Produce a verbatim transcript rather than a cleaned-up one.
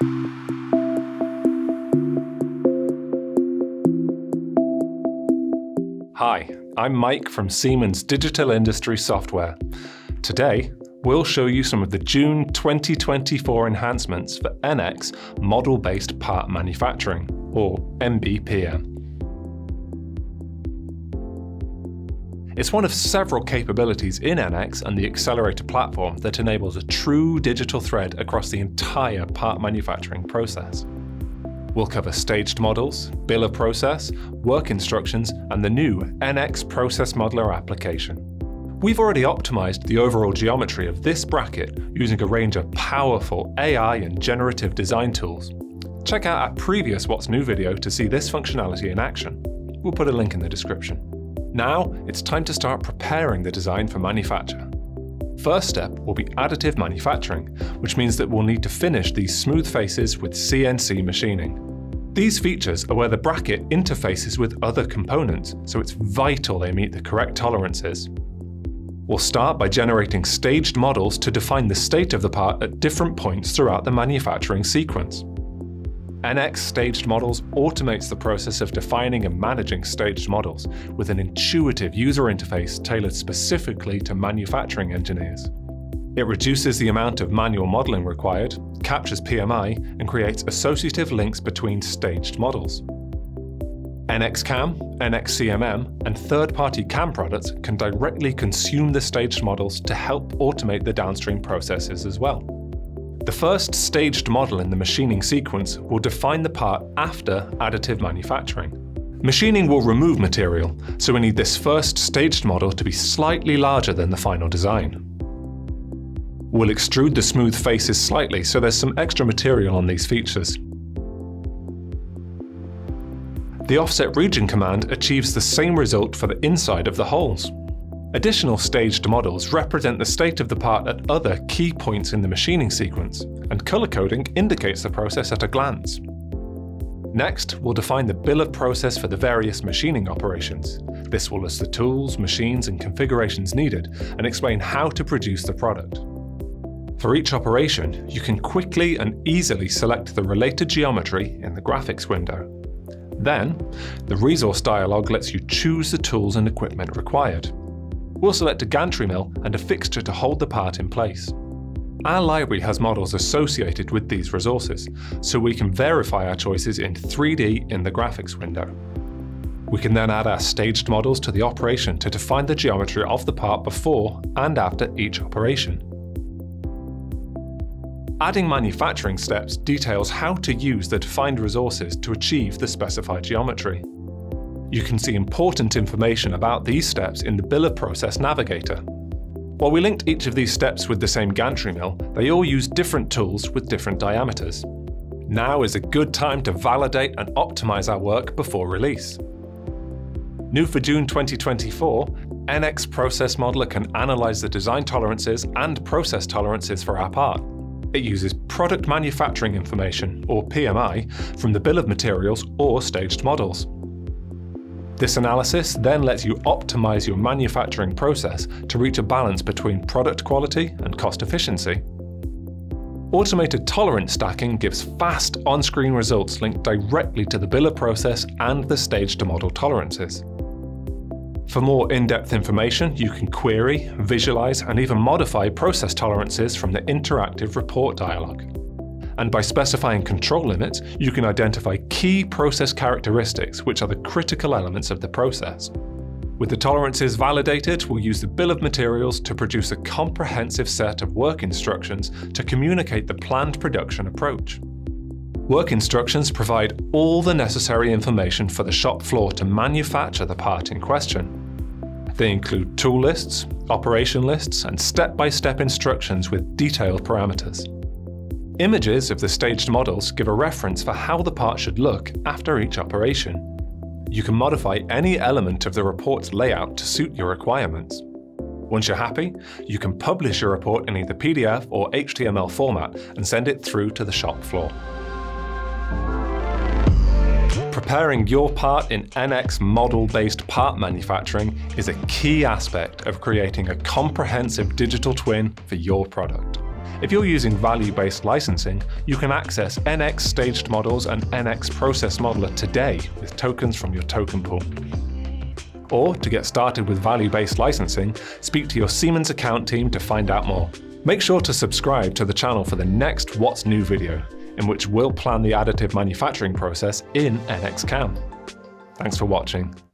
Hi, I'm Mike from Siemens Digital Industry Software. Today, we'll show you some of the June twenty twenty-four enhancements for N X Model-Based Part Manufacturing, or M B P M. It's one of several capabilities in N X and the accelerator platform that enables a true digital thread across the entire part manufacturing process. We'll cover staged models, bill of process, work instructions, and the new N X Process Modeler application. We've already optimized the overall geometry of this bracket using a range of powerful A I and generative design tools. Check out our previous What's New video to see this functionality in action. We'll put a link in the description. Now, it's time to start preparing the design for manufacture. First step will be additive manufacturing, which means that we'll need to finish these smooth faces with C N C machining. These features are where the bracket interfaces with other components, so it's vital they meet the correct tolerances. We'll start by generating staged models to define the state of the part at different points throughout the manufacturing sequence. N X Staged Models automates the process of defining and managing staged models with an intuitive user interface tailored specifically to manufacturing engineers. It reduces the amount of manual modeling required, captures P M I, and creates associative links between staged models. N X C A M, N X C M M, and third-party C A M products can directly consume the staged models to help automate the downstream processes as well. The first staged model in the machining sequence will define the part after additive manufacturing. Machining will remove material, so we need this first staged model to be slightly larger than the final design. We'll extrude the smooth faces slightly so there's some extra material on these features. The offset region command achieves the same result for the inside of the holes. Additional staged models represent the state of the part at other key points in the machining sequence, and color coding indicates the process at a glance. Next, we'll define the bill of process for the various machining operations. This will list the tools, machines, and configurations needed, and explain how to produce the product. For each operation, you can quickly and easily select the related geometry in the graphics window. Then, the resource dialog lets you choose the tools and equipment required. We'll select a gantry mill and a fixture to hold the part in place. Our library has models associated with these resources, so we can verify our choices in three D in the graphics window. We can then add our staged models to the operation to define the geometry of the part before and after each operation. Adding manufacturing steps details how to use the defined resources to achieve the specified geometry. You can see important information about these steps in the Bill of Process Navigator. While we linked each of these steps with the same gantry mill, they all use different tools with different diameters. Now is a good time to validate and optimize our work before release. New for June twenty twenty-four, N X Process Modeler can analyze the design tolerances and process tolerances for our part. It uses product manufacturing information, or P M I, from the bill of materials or staged models. This analysis then lets you optimize your manufacturing process to reach a balance between product quality and cost efficiency. Automated tolerance stacking gives fast on-screen results linked directly to the bill of process and the staged model tolerances. For more in-depth information, you can query, visualize, and even modify process tolerances from the interactive report dialog. And by specifying control limits, you can identify key process characteristics, which are the critical elements of the process. With the tolerances validated, we'll use the bill of materials to produce a comprehensive set of work instructions to communicate the planned production approach. Work instructions provide all the necessary information for the shop floor to manufacture the part in question. They include tool lists, operation lists, and step-by-step instructions with detailed parameters. Images of the staged models give a reference for how the part should look after each operation. You can modify any element of the report's layout to suit your requirements. Once you're happy, you can publish your report in either P D F or H T M L format and send it through to the shop floor. Preparing your part in N X model-based part manufacturing is a key aspect of creating a comprehensive digital twin for your product. If you're using value-based licensing, you can access N X Staged Models and N X Process Modeler today with tokens from your token pool. Or, to get started with value-based licensing, speak to your Siemens account team to find out more. Make sure to subscribe to the channel for the next What's New video, in which we'll plan the additive manufacturing process in N X C A M. Thanks for watching.